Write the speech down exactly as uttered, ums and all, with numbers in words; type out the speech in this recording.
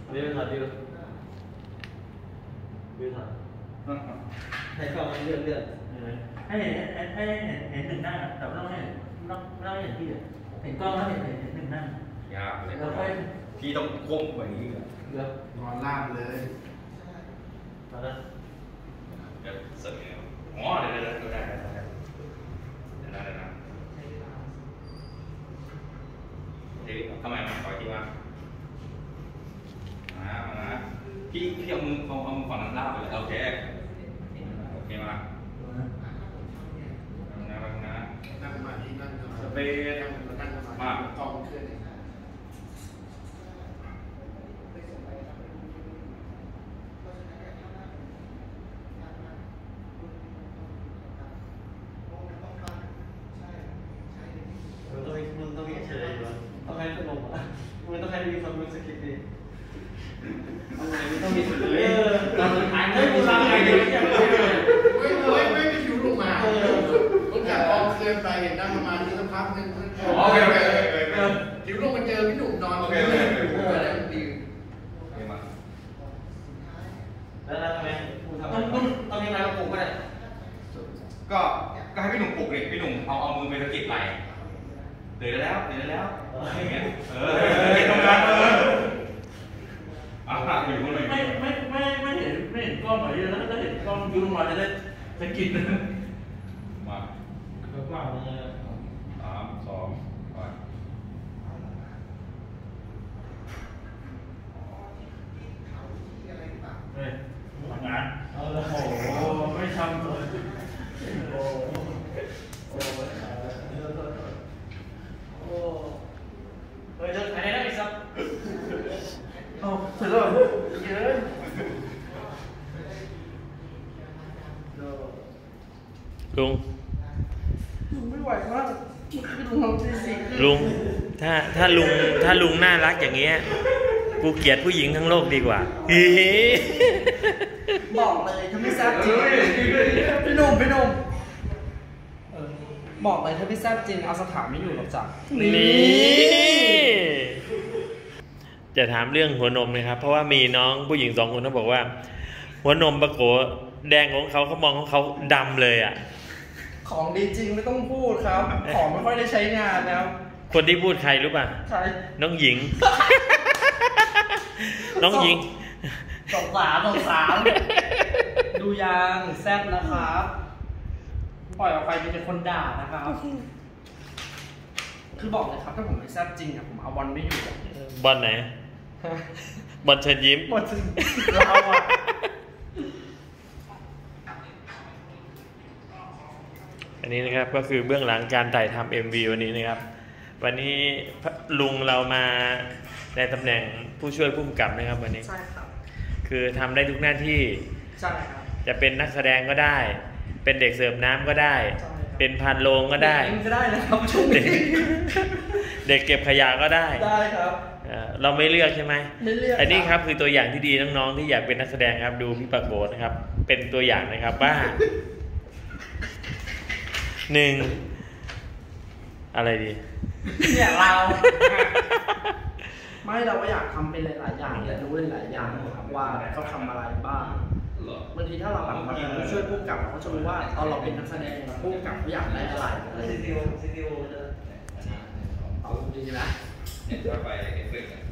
วิวถอดวิววิวถอดให้เข้าเลื่อนเลื่อนให้เห็นให้เห็นเห็นหนึ่งหน้าแต่ไม่ต้องให้ไม่ต้องไม่ต้องเห็นพี่เลยเห็นกล้องแล้วเห็นเห็นหนึ่งหน้ายากเลยพี่ต้องก้มแบบนี้เดี๋ยวนอนราบเลยตอนนั้นเดี๋ยวเสร็จแล้วอ๋อเดี๋ยวเดี๋ยวเดี๋ยวได้ได้ได้เดี๋ยวได้ได้เดี๋ยวทำไมมันคอยที่ว่ามามาพี่พี่เอามือเอาเอามือฝั่งนั้นลาบไปเลยโอเคโอเคมานั่งนะนั่งมาที่นั่งสเปซนั่งมากองขึ้นมึงต้องมีเฉยอยู่ต้องให้ขนมอ่ะมึงต้องให้มีความรู้สึกดีทำไมมึงต้องมีเฉยตอนสุดท้ายไม่กูทำไงดีไม่ไม่ไม่ไม่คิวลงมามึงจากกองเคลื่อนไปเห็นนั่งประมาณนี้สักพักนึงโอเคโอเคคิวลงมาเจอพี่หนุ่มนอนโอเคโอเคอะไรมันดีแล้วทำไมกูทำต้องต้องต้องมีอะไรมาปลุกก็ได้ก็ก็ให้พี่หนุ่มปลุกเลยพี่หนุ่มเอาเอามือไปสะกิดไหล่เดี๋ยวแล้วเดี๋ยวแล้วอย่างเงี้ยเออทำงานเอออ่ะอยู่ตรงไหนไม่ไม่ไม่ไม่เห็นไม่เห็นกล้องหน่อยเยอะแล้วถ้าเห็นกล้องยูมาจะได้สกินมาก็กว้างเลยสามสองไปเฮ้ยทำงานโอ้โหไม่ทำเลยโอ้โอ้โอ้เฮ้ยจะไหนได้ไหมซับเอาเสร็จแล้วเยอะลุงลุงไม่ไหวมากลุงทำตีสี่ลุงถ้าถ้าลุงถ้าลุงน่ารักอย่างเงี้ยกูเกลียดผู้หญิงทั้งโลกดีกว่าบอกเลยถ้าไม่แซ่บจริงพี่หนุ่มพี่หนุ่มบอกเลยถ้าไม่แซ่บจริงเอาสถานไม่อยู่หรอกจ้ะนี่จะถามเรื่องหัวนมนะครับเพราะว่ามีน้องผู้หญิงสองคนเขาบอกว่าหัวนมปะโกแดงของเขาเขามองของเขาดำเลยอ่ะของดีจริงไม่ต้องพูดครับของไม่ค่อยได้ใช้งานแล้วคนที่พูดใครรู้ป่ะใครน้องหญิงน้องหญิงสองสามสองสามดูยางแซ่บนะครับปล่อยออกไปมีแต่คนด่านะครับคือบอกเลยครับถ้าผมไม่แซ่บจริงอ่ะผมเอาบอลไม่อยู่บอลไหนบอลเชิญยิ้มบอลเชิญเราอ่ะอันนี้นะครับก็คือเบื้องหลังการถ่ายทำ เอ็ม วี วันนี้นะครับวันนี้ลุงเรามาในตำแหน่งผู้ช่วยผู้กำกับนะครับวันนี้ใช่ครับคือทำได้ทุกหน้าที่ใช่ครับจะเป็นนักแสดงก็ได้เป็นเด็กเสิร์ฟน้ำก็ได้เป็นพานโรงก็ได้ก็ได้นะครับช่วงนี้เด็กเก็บขยะก็ได้ได้ครับเราไม่เลือกใช่ไหมไม่เลือกอันนี้ครับคือตัวอย่างที่ดีน้องๆที่อยากเป็นนักแสดงครับดูพี่ปะโกฏนะครับเป็นตัวอย่างนะครับว่าหนึ่งอะไรดีเนี่ยเราไม่เราก็อยากทำเป็นหลายๆอย่างอยากรู้หลายๆอย่างครับว่าเขาทำอะไรบ้างบางทีถ้าเราแบบมาเป็นผู้ช่วยผู้กำกับเราก็จะรู้ว่าตอนเราเป็นนักแสดงผู้กำกับเขาอยากได้อะไรซีดีโอซีดีโอเอาดีนะเนี่ยจะไปเอฟเฟกต์